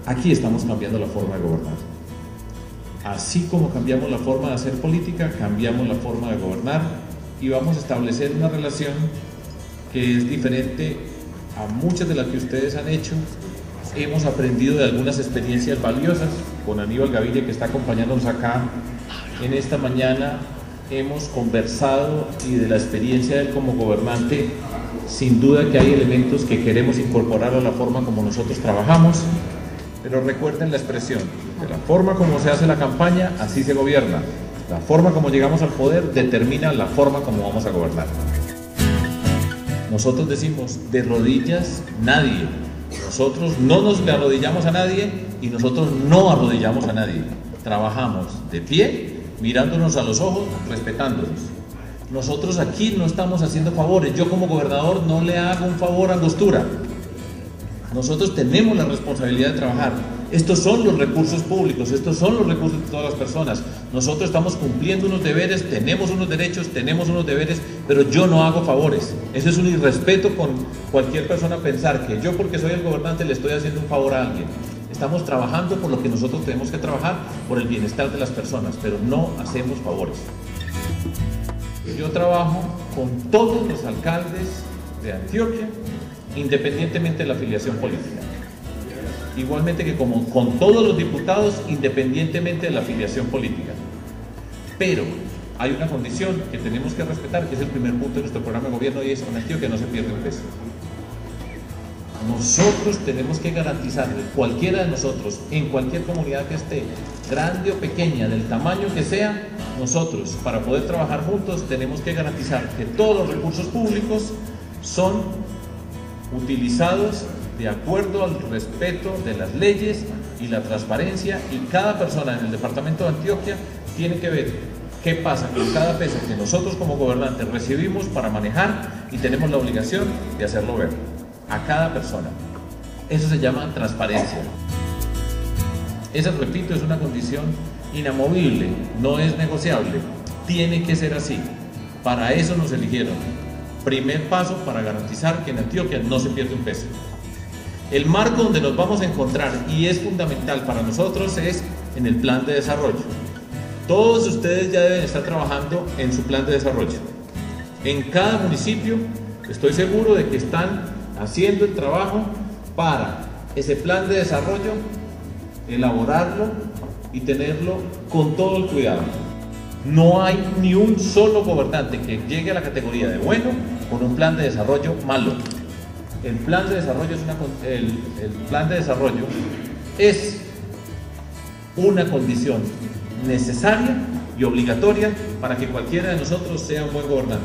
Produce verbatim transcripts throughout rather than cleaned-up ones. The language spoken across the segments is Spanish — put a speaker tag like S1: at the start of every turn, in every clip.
S1: Aquí estamos cambiando la forma de gobernar. Así como cambiamos la forma de hacer política, cambiamos la forma de gobernar y vamos a establecer una relación que es diferente a muchas de las que ustedes han hecho. Hemos aprendido de algunas experiencias valiosas con Aníbal Gaviria, que está acompañándonos acá en esta mañana. Hemos conversado y de la experiencia de él como gobernante, sin duda que hay elementos que queremos incorporar a la forma como nosotros trabajamos, pero recuerden la expresión, de la forma como se hace la campaña, así se gobierna. La forma como llegamos al poder determina la forma como vamos a gobernar. Nosotros decimos, de rodillas nadie. Nosotros no nos le arrodillamos a nadie y nosotros no arrodillamos a nadie. Trabajamos de pie, mirándonos a los ojos, respetándonos. Nosotros aquí no estamos haciendo favores. Yo como gobernador no le hago un favor a Angostura. Nosotros tenemos la responsabilidad de trabajar. Estos son los recursos públicos, estos son los recursos de todas las personas. Nosotros estamos cumpliendo unos deberes, tenemos unos derechos, tenemos unos deberes, pero yo no hago favores. Eso es un irrespeto con cualquier persona pensar que yo, porque soy el gobernante, le estoy haciendo un favor a alguien. Estamos trabajando por lo que nosotros tenemos que trabajar, por el bienestar de las personas, pero no hacemos favores. Yo trabajo con todos los alcaldes de Antioquia, independientemente de la afiliación política. Igualmente que como con todos los diputados, independientemente de la afiliación política. Pero hay una condición que tenemos que respetar, que es el primer punto de nuestro programa de gobierno, y es en Antioquia no se pierde un peso. Nosotros tenemos que garantizarle, cualquiera de nosotros, en cualquier comunidad que esté, grande o pequeña, del tamaño que sea, nosotros, para poder trabajar juntos, tenemos que garantizar que todos los recursos públicos son utilizados de acuerdo al respeto de las leyes y la transparencia, y cada persona en el departamento de Antioquia tiene que ver qué pasa con cada peso que nosotros como gobernantes recibimos para manejar, y tenemos la obligación de hacerlo ver a cada persona. Eso se llama transparencia. Esa, repito, es una condición inamovible, no es negociable, tiene que ser así. Para eso nos eligieron. Primer paso para garantizar que en Antioquia no se pierde un peso. El marco donde nos vamos a encontrar, y es fundamental para nosotros, es en el plan de desarrollo. Todos ustedes ya deben estar trabajando en su plan de desarrollo. En cada municipio estoy seguro de que están haciendo el trabajo para ese plan de desarrollo, elaborarlo y tenerlo con todo el cuidado. No hay ni un solo gobernante que llegue a la categoría de bueno con un plan de desarrollo malo. El plan de desarrollo es una, el, el plan de desarrollo es una condición necesaria y obligatoria para que cualquiera de nosotros sea un buen gobernante.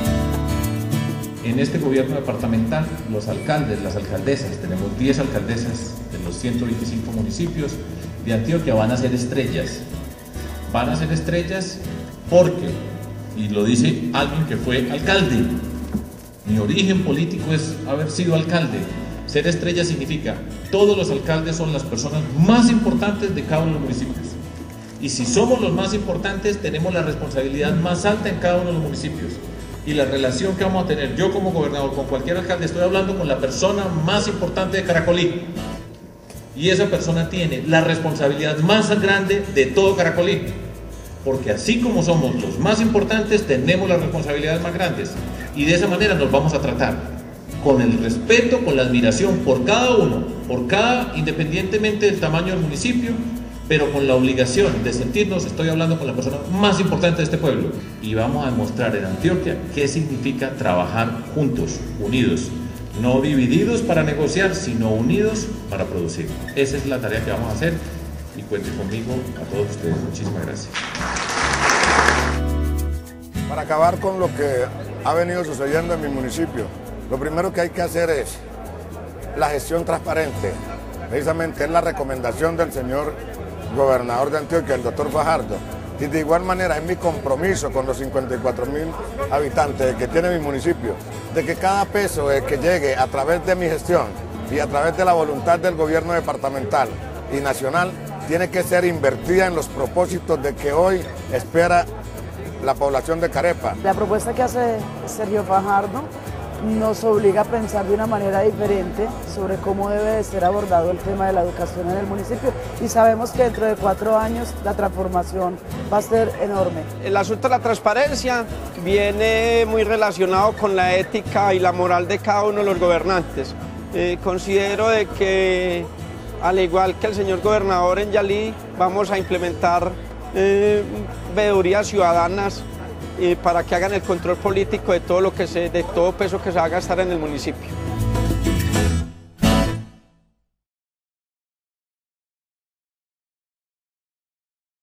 S1: En este gobierno departamental, los alcaldes, las alcaldesas, tenemos diez alcaldesas de los ciento veinticinco municipios de Antioquia, van a ser estrellas. Van a ser estrellas porque, y lo dice alguien que fue alcalde, mi origen político es haber sido alcalde. Ser estrella significa todos los alcaldes son las personas más importantes de cada uno de los municipios. Y si somos los más importantes, tenemos la responsabilidad más alta en cada uno de los municipios. Y la relación que vamos a tener yo como gobernador con cualquier alcalde, estoy hablando con la persona más importante de Caracolí. Y esa persona tiene la responsabilidad más grande de todo Caracolí. Porque así como somos los más importantes, tenemos las responsabilidades más grandes. Y de esa manera nos vamos a tratar, con el respeto, con la admiración por cada uno, por cada, independientemente del tamaño del municipio, pero con la obligación de sentirnos, estoy hablando con la persona más importante de este pueblo. Y vamos a demostrar en Antioquia qué significa trabajar juntos, unidos, no divididos para negociar, sino unidos para producir. Esa es la tarea que vamos a hacer, y cuenten conmigo a todos ustedes. Muchísimas gracias.
S2: Para acabar con lo que ha venido sucediendo en mi municipio, lo primero que hay que hacer es la gestión transparente. Precisamente es la recomendación del señor gobernador de Antioquia, el doctor Fajardo. Y de igual manera es mi compromiso con los cincuenta y cuatro mil habitantes que tiene mi municipio, de que cada peso que llegue a través de mi gestión y a través de la voluntad del gobierno departamental y nacional, tiene que ser invertida en los propósitos de que hoy espera la población de Carepa.
S3: La propuesta que hace Sergio Fajardo nos obliga a pensar de una manera diferente sobre cómo debe de ser abordado el tema de la educación en el municipio, y sabemos que dentro de cuatro años la transformación va a ser enorme.
S4: El asunto de la transparencia viene muy relacionado con la ética y la moral de cada uno de los gobernantes. Eh, considero de que, al igual que el señor gobernador en Yalí, vamos a implementar eh, veedurías ciudadanas eh, para que hagan el control político de todo lo que se, de todo peso que se va a gastar en el municipio.